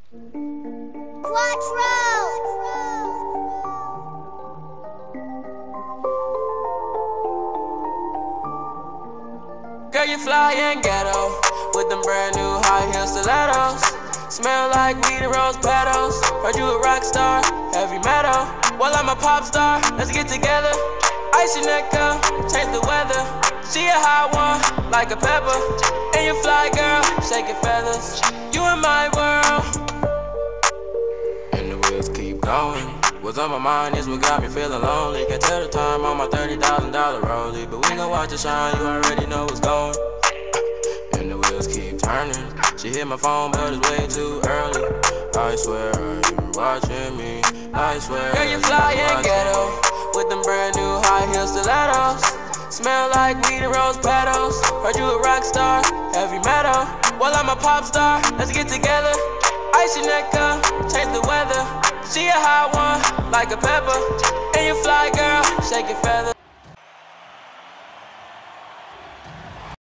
Girl, you fly in ghetto with them brand new high heel stilettos. Smell like weed and rose petals. Heard you a rock star, heavy metal. Well, I'm a pop star, let's get together. Ice your neck up, change the weather. She a hot one, like a pepper. And you fly, girl, shaking feathers. You in my world, and the wheels keep going. What's on my mind is what got me feeling lonely. Can't tell the time on my $30,000 rollie, but we gon' watch it shine, you already know what's going. And the wheels keep turning. She hit my phone, but it's way too early. I swear, are you watching me? I swear. Girl, you fly in ghetto with them brand new high heel stilettos. Smell like weed and rose petals. Heard you a rock star, heavy metal. Well, I'm a pop star, let's get together. Ice your neck up, change the weather. She a hot one, like a pepper. And you fly, girl, shake your feathers.